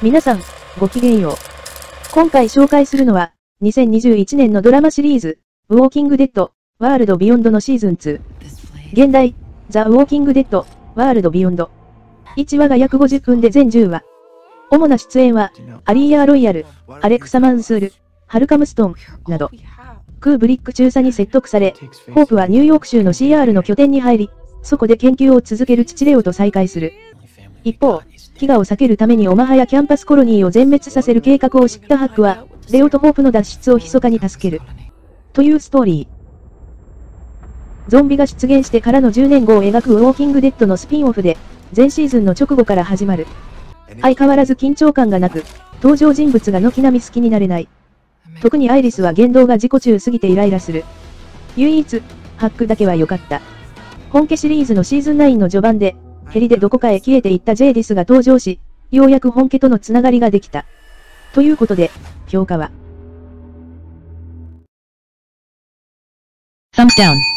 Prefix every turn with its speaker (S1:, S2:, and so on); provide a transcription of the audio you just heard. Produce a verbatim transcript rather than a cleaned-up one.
S1: 皆さん、ごきげんよう。今回紹介するのは、にせんにじゅういちねんのドラマシリーズ、ウォーキングデッド、ワールドビヨンドのシーズンツー。現代、ザ・ウォーキングデッド、ワールドビヨンド。いちわが約ごじゅっぷんで全じゅうわ。主な出演は、アリーヤー・ロイヤル、アレクサ・マンスール、ハルカムストン、など。クーブリック中佐に説得され、ホープはニューヨーク州の シーアール の拠点に入り、そこで研究を続ける父レオと再会する。一方、飢餓を避けるためにオマハやキャンパスコロニーを全滅させる計画を知ったハックは、レオとホープの脱出を密かに助ける。というストーリー。ゾンビが出現してからのじゅうねんごを描くウォーキングデッドのスピンオフで、前シーズンの直後から始まる。相変わらず緊張感がなく、登場人物が軒並み好きになれない。特にアイリスは言動が自己中すぎてイライラする。唯一、ハックだけは良かった。本家シリーズのシーズンナインの序盤で、ヘリでどこかへ消えていったジェイディスが登場し、ようやく本家とのつながりができた。ということで、評価は。
S2: Thumbs down.